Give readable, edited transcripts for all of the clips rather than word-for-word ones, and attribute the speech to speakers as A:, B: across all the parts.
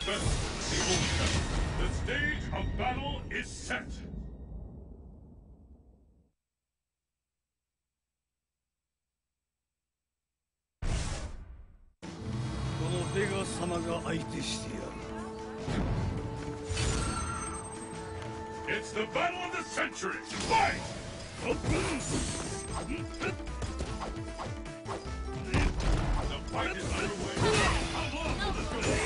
A: The stage of battle is set.
B: このベガ様が相手してやる。
A: It's the battle of the century. Fight! The fight is underway. How long will this go on?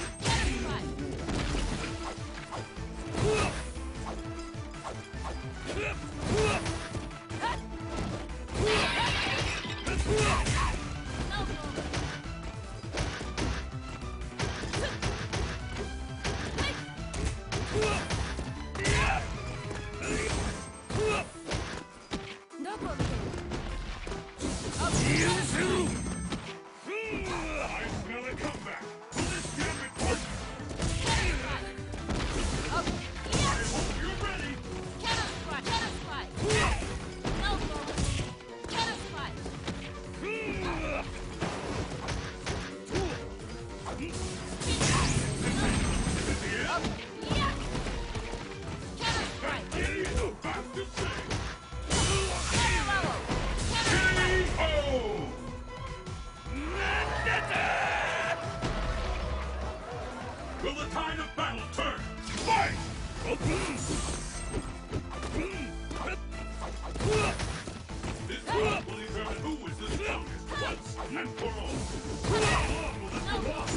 A: Will the tide of battle turn? Fight! This round will determine who is the strongest once and for all. How long will this go on?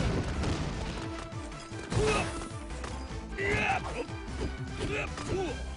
C: Double.